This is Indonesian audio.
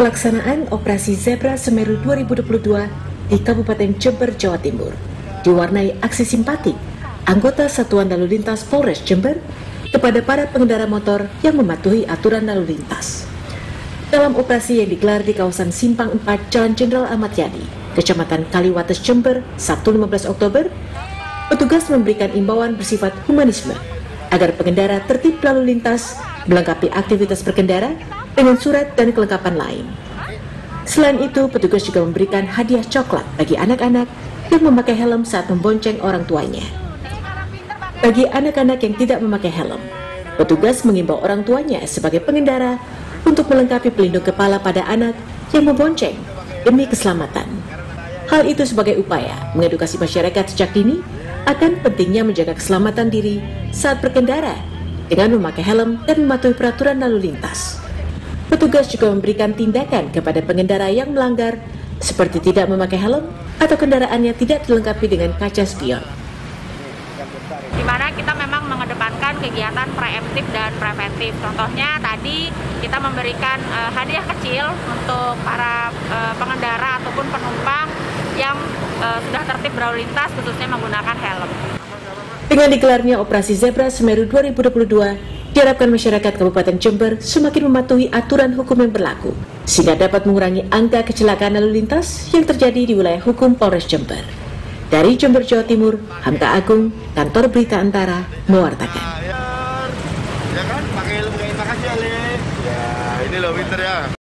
Pelaksanaan Operasi Zebra Semeru 2022 di Kabupaten Jember, Jawa Timur diwarnai aksi simpatik anggota Satuan Lalu Lintas Polres Jember kepada para pengendara motor yang mematuhi aturan lalu lintas. Dalam operasi yang digelar di kawasan Simpang 4 Jalan Jenderal Ahmad Yani, Kecamatan Kaliwates, Jember, Sabtu 15 Oktober, petugas memberikan imbauan bersifat humanisme agar pengendara tertib lalu lintas melengkapi aktivitas berkendara dengan surat dan kelengkapan lain. Selain itu, petugas juga memberikan hadiah coklat bagi anak-anak yang memakai helm saat membonceng orang tuanya. Bagi anak-anak yang tidak memakai helm, petugas mengimbau orang tuanya sebagai pengendara untuk melengkapi pelindung kepala pada anak yang membonceng demi keselamatan. Hal itu sebagai upaya mengedukasi masyarakat sejak dini akan pentingnya menjaga keselamatan diri saat berkendara dengan memakai helm dan mematuhi peraturan lalu lintas. Petugas juga memberikan tindakan kepada pengendara yang melanggar seperti tidak memakai helm atau kendaraannya tidak dilengkapi dengan kaca spion. Di mana kita memang mengedepankan kegiatan preemptif dan preventif. Contohnya tadi kita memberikan hadiah kecil untuk para pengendara ataupun penumpang yang sudah tertib berlalu lintas, khususnya menggunakan helm. Dengan digelarnya Operasi Zebra Semeru 2022, diharapkan masyarakat Kabupaten Jember semakin mematuhi aturan hukum yang berlaku, sehingga dapat mengurangi angka kecelakaan lalu lintas yang terjadi di wilayah hukum Polres Jember. Dari Jember, Jawa Timur, Hamka Agung, Kantor Berita Antara, mewartakan. Ya kan, pakai helm kayak makasih Ale. Ya, ini loh pinter ya.